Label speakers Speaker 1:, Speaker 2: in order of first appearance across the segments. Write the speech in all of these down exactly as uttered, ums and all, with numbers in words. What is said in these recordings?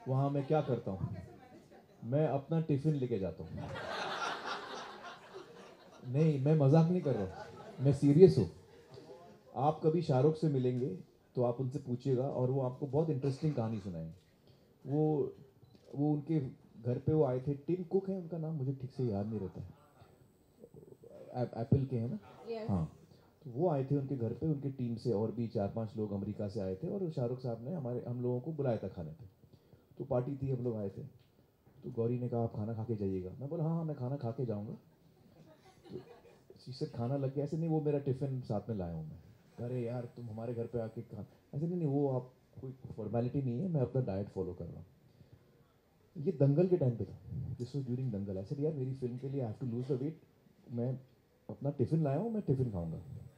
Speaker 1: वहाँ मैं क्या करता हूँ, मैं अपना टिफिन लेके जाता हूँ। नहीं, मैं मजाक नहीं कर रहा हूँ, मैं सीरियस हूँ। आप कभी शाहरुख से मिलेंगे तो आप उनसे पूछिएगा और वो आपको बहुत इंटरेस्टिंग कहानी सुनाएंगे। वो वो उनके घर पे वो आए थे, टिम कुक है उनका नाम, मुझे ठीक से याद नहीं रहता है, एप्पल के हैं ना।
Speaker 2: Yes.
Speaker 1: हाँ, तो वो आए थे उनके घर पे, उनकी टीम से और भी चार पांच लोग अमेरिका से आए थे और शाहरुख साहब ने हमारे हम लोगों को बुलाया था खाने पे। तो पार्टी थी, हम लोग आए थे। तो गौरी ने कहा आप खाना खा के जाइएगा। मैं बोला हाँ हाँ मैं खाना खा के जाऊँगा। तो शीशे खाना लग गया, ऐसे नहीं वो मेरा टिफ़िन साथ में लाया हूँ मैं। अरे यार तुम हमारे घर पे आके खा, ऐसे नहीं नहीं वो आप कोई फॉर्मेलिटी नहीं है, मैं अपना डाइट फॉलो कर रहा हूँ। ये दंगल के टाइम पे था, दिस वॉज ड्यूरिंग दंगल। ऐसे यार मेरी फिल्म के लिए I have to lose the weight, मैं अपना टिफ़िन लाया हूँ, मैं टिफ़िन खाऊंगा।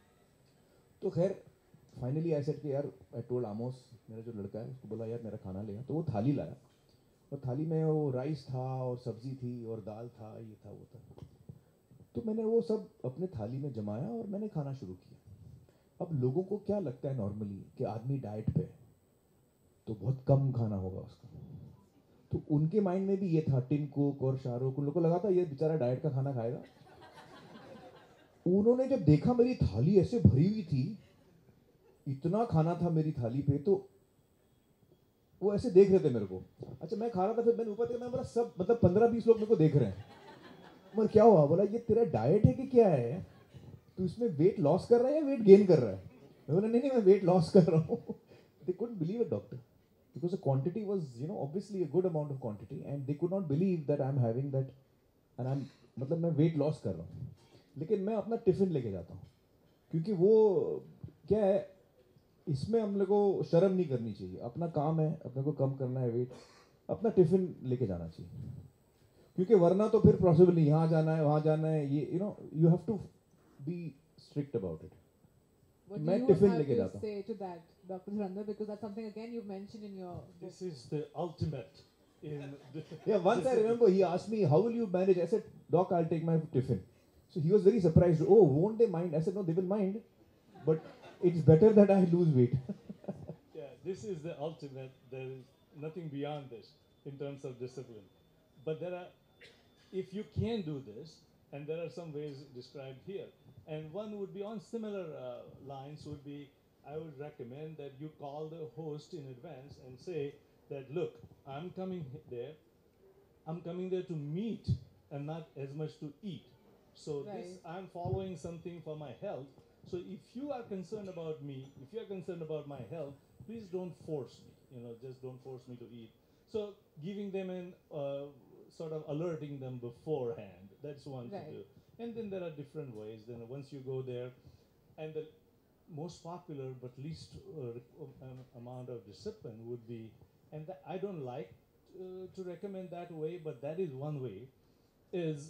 Speaker 1: तो खैर फाइनली आई सेड कि यार आई टोल्ड आमोस, मेरा जो लड़का है उसको बोला यार मेरा खाना ले आ। तो वो थाली लाया और थाली में वो राइस था और सब्जी थी और दाल था, ये था वो था। तो मैंने वो सब अपने थाली में जमाया और मैंने खाना शुरू किया। अब लोगों को क्या लगता है नॉर्मली कि आदमी डाइट पे है तो बहुत कम खाना होगा उसका। तो उनके माइंड में भी ये था, टिम कुक और शाहरुख, उन लोगों को लगा था ये बेचारा डाइट का खाना खाएगा। उन्होंने जब देखा मेरी थाली ऐसे भरी हुई थी, इतना खाना था मेरी थाली पे, तो वो ऐसे देख रहे थे मेरे को। अच्छा मैं खा रहा था, फिर मैंने ऊपर देखा, मैं बोला सब मतलब पंद्रह बीस लोग मेरे को देख रहे हैं। मैं क्या हुआ, बोला ये तेरा डाइट है कि क्या है, तू इसमें वेट लॉस कर रहा है या वेट गेन कर रहा है। मैं बोला नहीं नहीं मैं वेट लॉस कर रहा हूँ। They couldn't believe it doctor, because the quantity was you know obviously a good amount of quantity and they could not believe that I'm having that and I'm मतलब मैं वेट लॉस कर रहा हूँ। लेकिन मैं अपना टिफिन लेके जाता हूँ, क्योंकि वो क्या है, इसमें हम लोग को शर्म नहीं करनी चाहिए। अपना काम है, अपने को कम करना है वेट, अपना टिफिन लेके जाना चाहिए। क्योंकि वरना तो फिर पॉसिबल नहीं, यहाँ जाना है वहाँ जाना है, ये you know you have to be strict about it. तो
Speaker 2: What do
Speaker 1: मैं
Speaker 2: you
Speaker 1: टिफिन
Speaker 2: have
Speaker 1: लेके
Speaker 2: to
Speaker 1: जाता हूँ।
Speaker 2: say to that, Doctor Dhurandhar? Because that's something again you've mentioned in your book.
Speaker 3: This is the ultimate in
Speaker 1: Yeah, once I remember he asked me, how will you manage? I said, Doc, I'll take my tiffin. So he was very surprised. Oh, won't they mind? I said, no, they will mind. But it's better that I lose weight.
Speaker 3: Yeah, this is the ultimate. There is nothing beyond this in terms of discipline. But there are, if you can do this, and there are some ways described here, and one would be on similar uh, lines would be, I would recommend that you call the host in advance and say that, look, I'm coming there, I'm coming there to meet and not as much to eat. So
Speaker 2: Right.
Speaker 3: this I'm following something for my health. So if you are concerned about me, if you are concerned about my health, please don't force me. You know, just don't force me to eat. So giving them an uh, sort of alerting them beforehand. That's one
Speaker 2: Right.
Speaker 3: to do. And then there are different ways. Then once you go there, and the most popular but least uh, um, amount of discipline would be, and that I don't like uh, to recommend that way, but that is one way, is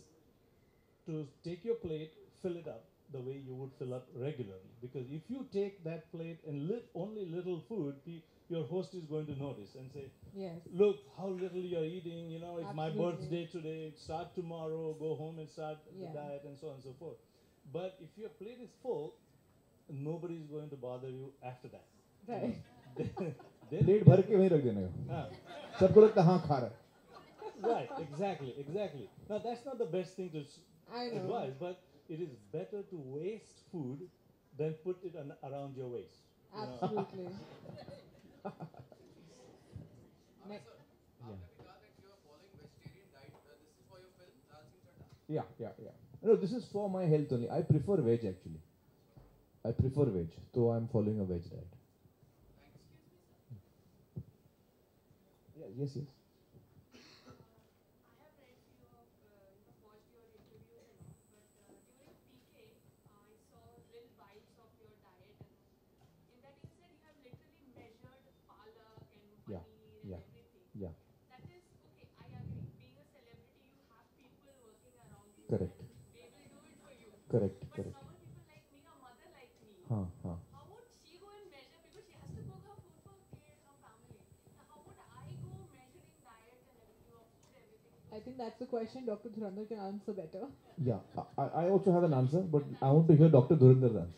Speaker 3: to take your plate, fill it up the way you would fill up regularly. Because if you take that plate and lit only little food, pe- your host is going to notice and say,
Speaker 2: Yes.
Speaker 3: look how little you're eating, you know, it's my
Speaker 2: Absolutely.
Speaker 3: birthday today, start tomorrow, go home and start
Speaker 2: Yeah.
Speaker 3: the diet and so on and so forth. But if your plate is full, nobody is going to bother you after that. You know,
Speaker 2: Right.
Speaker 3: then- then
Speaker 1: plate
Speaker 3: you
Speaker 1: भर
Speaker 3: get-
Speaker 1: के वहीं रख देने का,
Speaker 3: Ah,
Speaker 1: सबको लगता है हाँ खा रहा है।
Speaker 3: right, exactly, exactly. Now that's not the best thing to s-
Speaker 2: I know.
Speaker 3: advise, but it is better to waste food than put it on, around your waist. you know.
Speaker 2: Absolutely.
Speaker 4: Uh,
Speaker 2: Next.
Speaker 4: sir,
Speaker 1: Yeah.
Speaker 4: आपने भी कहा that you are following vegetarian diet. Uh, this is for your film Lal Singh Chaddha.
Speaker 1: Yeah, yeah, yeah. No, this is for my health only. I prefer veg actually. I prefer veg, so I'm following a veg diet.
Speaker 4: Thanks.
Speaker 1: Yeah, yes, yes.
Speaker 5: I have read few of, uh, you know, watched your interviews and all, but uh, during P K, I saw little bites of your diet and all. In that you said you have literally measured palak and
Speaker 1: Yeah,
Speaker 5: paneer and
Speaker 1: yeah,
Speaker 5: everything.
Speaker 1: yeah.
Speaker 5: That is, okay, I agree. Being a celebrity, you have people working around you
Speaker 1: Correct.
Speaker 5: and they will do it for you.
Speaker 1: Correct,
Speaker 5: But
Speaker 1: correct.
Speaker 5: normal people like me, a mother like me,
Speaker 1: Huh, huh.
Speaker 5: how would she go and measure? Because she has to cook her food for her kid, her family. Now, how would I go measuring diet and everything of food, everything?
Speaker 2: I think that's the question Doctor Dhurandhar can answer better.
Speaker 1: Yeah, I, I also have an answer, but I want to hear Doctor Dhurindar's answer.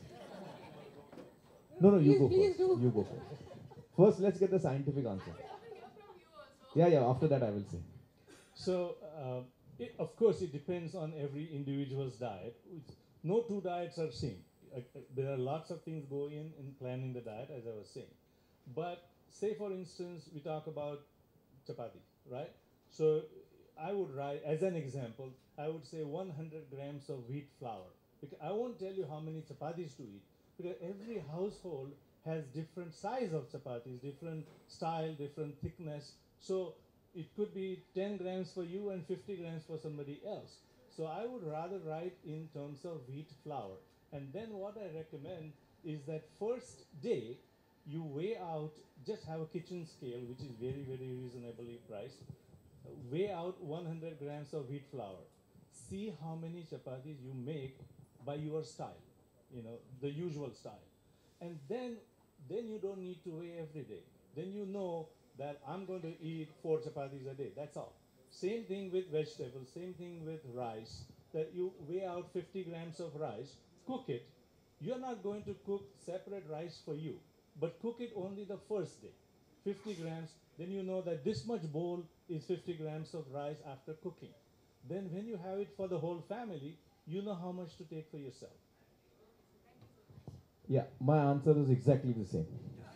Speaker 1: No, no, you
Speaker 2: Please,
Speaker 1: go
Speaker 2: please
Speaker 1: first.
Speaker 2: do.
Speaker 1: You go first. First, let's get the scientific answer.
Speaker 5: I would love to hear from you also.
Speaker 1: Yeah, yeah. After that, I will say.
Speaker 3: So, uh, it, of course, it depends on every individual's diet. Which, no two diets are same. Uh, uh, there are lots of things go in in planning the diet, as I was saying. But say, for instance, we talk about chapati, right? So, I would write as an example. I would say one hundred grams of wheat flour. Because I won't tell you how many chapatis to eat, because every household has different size of chapatis, different style, different thickness. So it could be ten grams for you and fifty grams for somebody else. So I would rather write in terms of wheat flour. And then what I recommend is that first day you weigh out, just have a kitchen scale, which is very, very reasonably priced. Weigh out one hundred grams of wheat flour. See how many chapatis you make by your style, you know, the usual style. And then, then you don't need to weigh every day. Then you know that I'm going to eat four chapatis a day. That's all. Same thing with vegetables, same thing with rice, that you weigh out fifty grams of rice, cook it. You're not going to cook separate rice for you, but cook it only the first day. fifty grams, then you know that this much bowl is fifty grams of rice after cooking. Then when you have it for the whole family, you know how much to take for yourself.
Speaker 1: Yeah, my answer is exactly the same.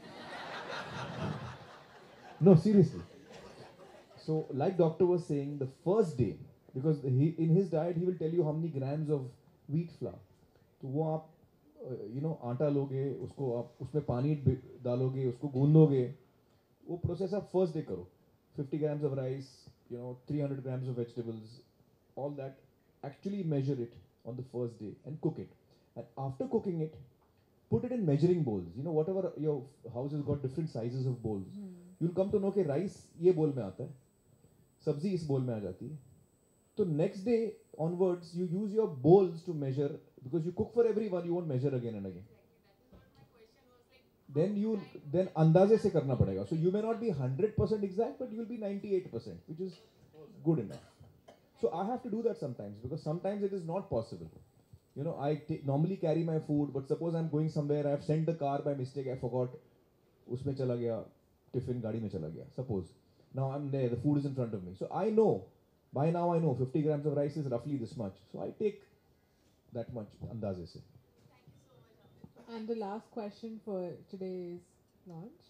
Speaker 1: No, seriously. So, like doctor was saying, the first day, because he in his diet he will tell you how many grams of wheat flour. तो वो आप you know आटा लोगे, उसको आप उसमें पानी बि- डालोगे, उसको गूंदोगे, वो प्रोसेस आप फर्स्ट डे करो. fifty grams of rice, you know, three hundred grams of vegetables, all that. Actually measure it on the first day and cook it. And after cooking it, put it in measuring bowls. You know, whatever your house has got different sizes of bowls. You'll come to know कि rice ये bowl में आता है, सब्जी इस bowl में आ जाती है. So next day onwards, you use your bowls to measure, because you cook for everyone. You won't measure again and again. Then you then अंदाजे से करना पड़ेगा. So you may not be one hundred percent exact, but you will be ninety-eight percent, which is good enough. So I have to do that sometimes, because sometimes it is not possible. You know, I ta- normally carry my food, but suppose I'm going somewhere, I have sent the car by mistake, I forgot, उसमें चला गया, tiffin गाड़ी में चला गया. Suppose now I'm there, the food is in front of me, so I know, by now I know fifty grams of rice is roughly this much, so I take that much अंदाजे से.
Speaker 2: And the last question for today's launch.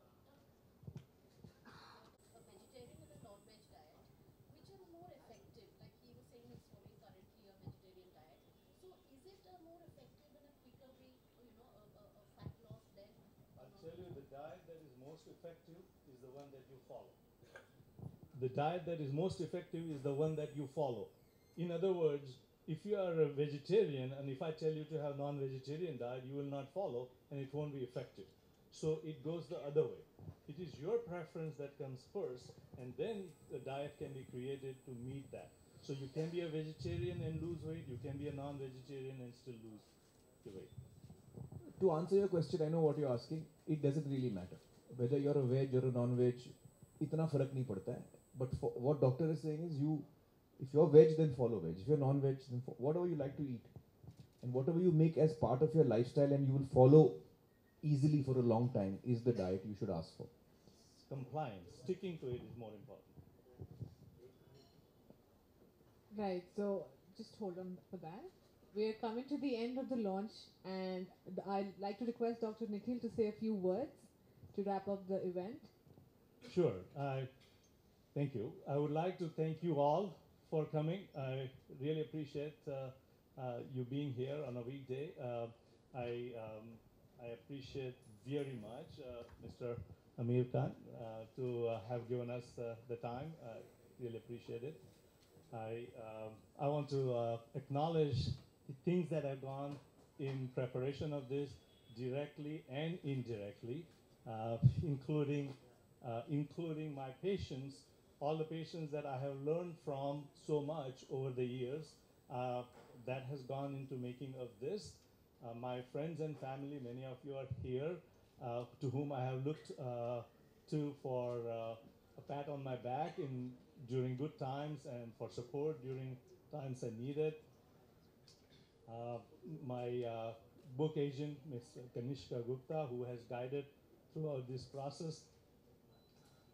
Speaker 5: A vegetarian and a non-veg diet, which are more effective? Like he was saying, he's following currently a vegetarian diet. So is it a more effective and a quicker way, you know, a, a, a fat loss than?
Speaker 3: I'll tell you, the diet that is most effective is the one that you follow. The diet that is most effective is the one that you follow. In other words, if you are a vegetarian and if I tell you to have non-vegetarian diet, you will not follow and it won't be effective. So it goes the other way. It is your preference that comes first, and then the diet can be created to meet that. So you can be a vegetarian and lose weight, you can be a non-vegetarian and still lose the weight.
Speaker 1: To answer your question, I know what you're asking. It doesn't really matter whether you're a veg or a non-veg. इतना फर्क नहीं पड़ता है. But for, what doctor is saying is, you, if you're veg, then follow veg. If you're non-veg, then fo- whatever you like to eat, and whatever you make as part of your lifestyle, and you will follow easily for a long time, is the diet you should ask for.
Speaker 3: Compliance, sticking to it is more important.
Speaker 2: Right, so just hold on for that. We are coming to the end of the launch, and th- I'd like to request Doctor Nikhil to say a few words to wrap up the event.
Speaker 3: Sure. I thank you. I would like to thank you all for coming. I really appreciate uh, uh, you being here on a weekday. Uh, I um, I appreciate very much uh, Mister Amir Khan uh, to uh, have given us uh, the time. I really appreciate it. I um, I want to uh, acknowledge the things that have gone in preparation of this, directly and indirectly, uh, including uh, including my patients, all the patients that I have learned from so much over the years. Uh, that has gone into making of this. Uh, my friends and family, many of you are here, uh, to whom I have looked uh, to for uh, a pat on my back in during good times and for support during times I needed. Uh, my uh, book agent, Miz Kanishka Gupta, who has guided throughout this process.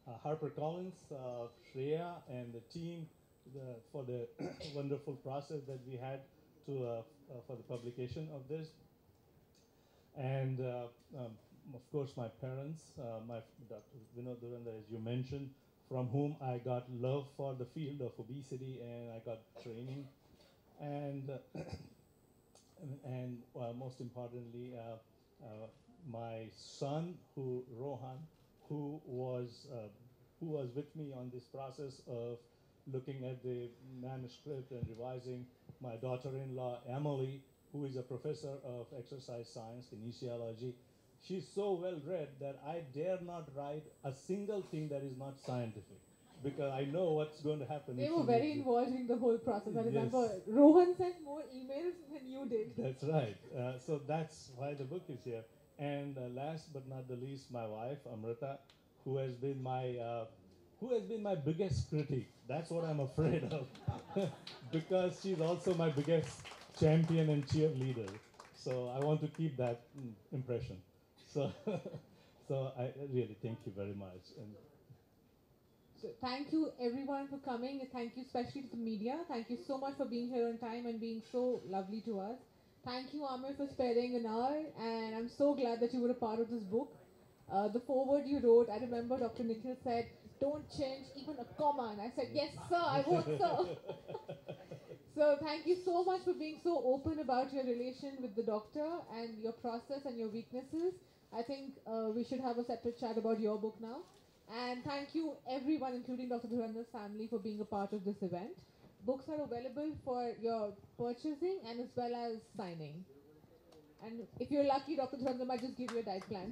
Speaker 3: uh, HarperCollins, uh, Shreya, and the team the, for the wonderful process that we had to uh, uh, for the publication of this. And uh, um, of course, my parents, uh, my Doctor Vinod Dhurandhar, as you mentioned, from whom I got love for the field of obesity, and I got training. And uh, and uh, most importantly, uh, uh, my son, who Rohan, who was uh, who was with me on this process of looking at the manuscript and revising. My daughter-in-law, Emily, who is a professor of exercise science, kinesiology. She's so well-read that I dare not write a single thing that is not scientific, because I know what's going to happen.
Speaker 2: They
Speaker 3: if
Speaker 2: were
Speaker 3: she
Speaker 2: very
Speaker 3: reads it.
Speaker 2: involved in the whole process. I
Speaker 3: Yes.
Speaker 2: remember Rohan sent more emails than you did.
Speaker 3: That's right. Uh, so that's why the book is here. And uh, last but not the least, my wife, Amrita, who has been my uh, who has been my biggest critic. That's what I'm afraid of, because she's also my biggest champion and cheerleader. So I want to keep that mm, impression. So, so I really thank you very much. And
Speaker 2: So thank you everyone for coming. And thank you especially to the media. Thank you so much for being here on time and being so lovely to us. Thank you, Amir, for sparing an hour. And I'm so glad that you were a part of this book. Uh, the foreword you wrote, I remember Doctor Nikhil said, don't change even a comma. And I said, yes, sir, I won't, sir. So thank you so much for being so open about your relation with the doctor and your process and your weaknesses. I think uh, we should have a separate chat about your book now. And thank you everyone, including Doctor Dhurandhar's family, for being a part of this event. Books are available for your purchasing and as well as signing. And if you're lucky, Doctor Dhurandhar might just give you a diet plan.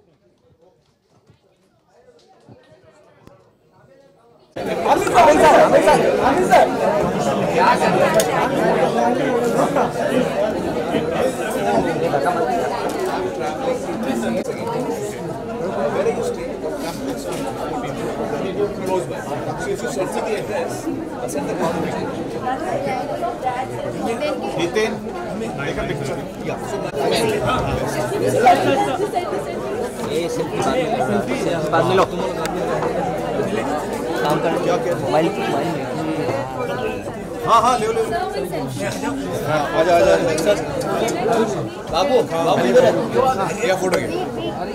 Speaker 4: Where are you staying? Close by. So if you send me the address, I'll send the confirmation. Nitin, make a picture. Yeah. So
Speaker 6: बाद में लो काम कर mobile mobile
Speaker 4: हाँ हाँ ले लो हाँ आजा आजा बाबू बाबू इधर है या फोटो के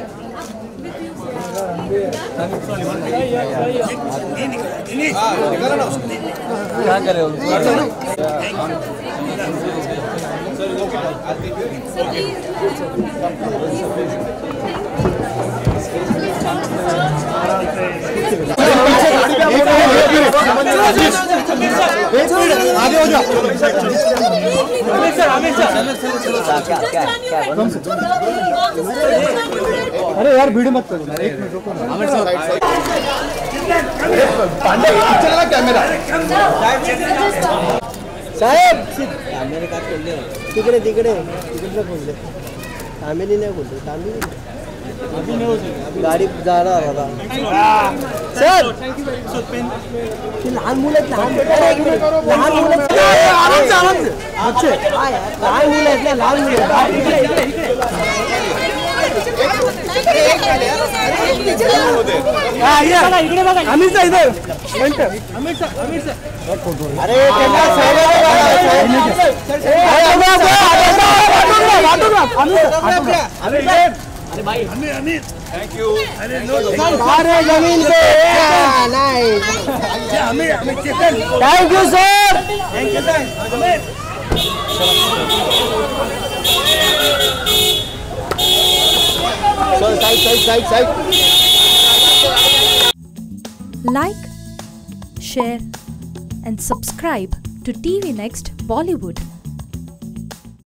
Speaker 4: हाँ निकाला ना उसको
Speaker 6: क्या कर रहे हो
Speaker 7: आगे हो जाओ अमित सर अमित सर
Speaker 6: क्या क्या क्या
Speaker 7: अरे यार वीडियो मत करो एक मिनट रुको अमित सर पांडे चला कैमरा साहेब
Speaker 6: मेरे काट कर ले
Speaker 7: तिकडे तिकडे तिकडे बोल दे फॅमिली नाही बोलतो फॅमिली अभी नहीं हो सकता गाड़ी जा रहा था सर ते लहान मुलं लहान लहान मुलं आराम से आराम से अच्छे लहान मुलं आहेत लहान मुलं इकडे बघा अमित सर इधर अमित सर अमित सर अरे अरे भाई अमित अमित थैंक यू अरे नो अरे जमीन पे नहीं Amit Amit chicken thank you sir thank you sir Amit sir side side side side
Speaker 8: Like, share and subscribe to T V Next Bollywood.